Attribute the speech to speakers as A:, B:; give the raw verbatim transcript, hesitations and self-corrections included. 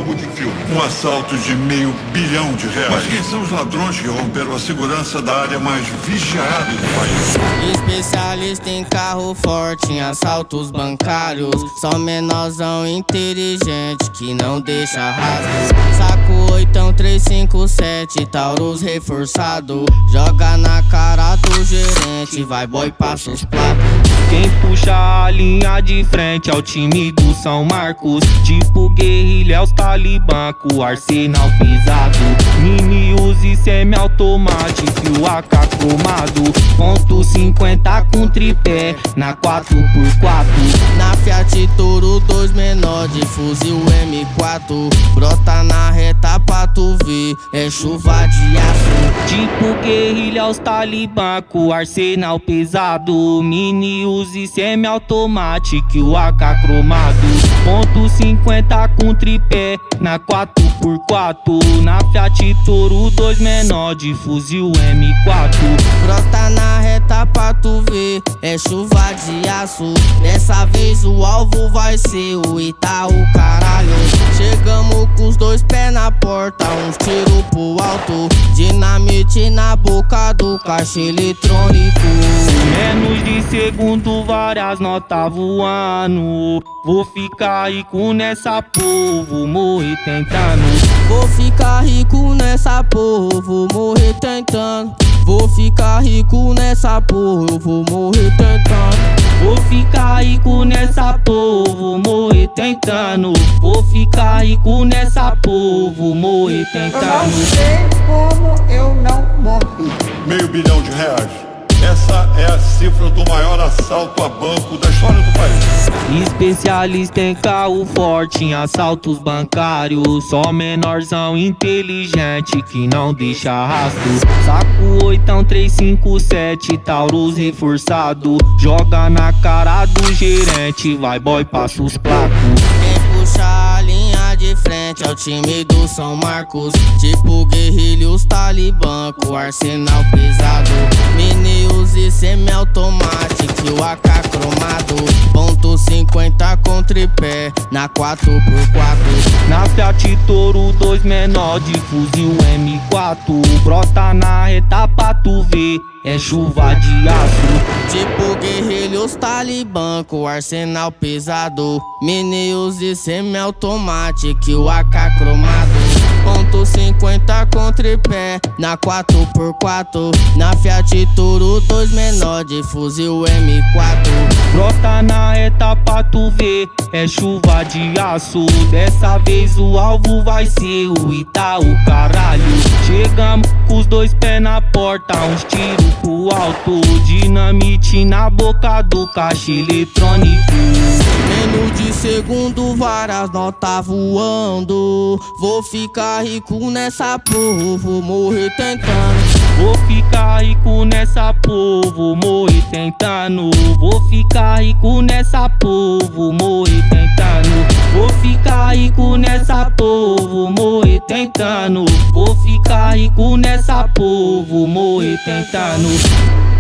A: jogo de filme. Um assalto de meio bilhão de reais. Mas quem são os ladrões que romperam a segurança da área mais vigiada do país?
B: Especialista em carro forte, em assaltos bancários. Só menorzão inteligente que não deixa rastro. Saco oitão três cinco sete, Taurus reforçado. Joga na cara do gerente, vai boy, passa os platos.
C: Quem puxa a linha de frente é o time do São Marcos. Tipo guerrilha é os talibã com o arsenal pisado. Mini Uzi semi-automático e o A K cromado. Ponto cinquenta com tripé na quatro por quatro.
B: Na Fiat Toro dois menor de fuzil M quatro. Brota na reta pra tu ver, é chuva de aço.
C: Tipo guerrilha os talibã com o arsenal pesado. Mini Uzi semi-automático e o A K cromado. Ponto cinquenta com tripé na quatro por quatro. Na Fiat Toro dois menor de fuzil M quatro.
B: Brota na reta pra tu ver, é chuva de aço. Dessa vez o alvo vai ser o Itaú, caralho. Chegamos com os dois pés na porta, uns tiros pro alto. Dinamite na boca do caixa eletrônico.
C: Menos de segundo, várias notas voando. Vou ficar rico nessa porra, vou morrer tentando.
B: Vou ficar rico nessa porra, vou morrer tentando. Vou ficar rico nessa porra, eu vou morrer tentando.
C: Vou ficar rico nessa porra, vou morrer tentando. Vou ficar rico nessa porra, vou morrer tentando.
D: Eu não sei como eu não morri.
A: Meio bilhão de reais. Essa é a cifra do maior assalto a banco da história do país.
C: Especialista em carro forte, em assaltos bancários. Só menorzão inteligente que não deixa rastro. Saco oitão três cinco sete, Taurus reforçado. Joga na cara do gerente, vai boy, passa os placos.
B: Quem puxa a linha de frente é o time do São Marcos. Tipo guerrilha os talibã com o arsenal pesado. Mini Uzi semi-automático e o A K cromado. Ponto cinquenta com tripé na quatro por quatro.
C: Na Fiat Toro dois menor de fuzil M quatro. Brota na reta pra tu ver, é chuva de aço.
B: Tipo guerrilha os talibã com o arsenal pesado. Mini Uzi semi-automático e o A K cromado. Ponto cinquenta com tripé na quatro por quatro. Na Fiat Toro dois menor de fuzil M quatro.
C: Brota na reta pra tu ver, é chuva de aço. Dessa vez o alvo vai ser o Itaú, caralho. Chegamos com os dois pés na porta, uns tiros pro alto. Dinamite na boca do caixa eletrônico.
B: Menos de segundo, várias notas voando. Vou ficar rico nessa porra, vou morrer tentando.
C: Vou ficar rico nessa porra, vou morrer tentando. Vou ficar rico nessa porra, vou morrer tentando. Vou ficar rico nessa porra, vou morrer tentando. Vou ficar rico nessa porra, vou morrer tentando.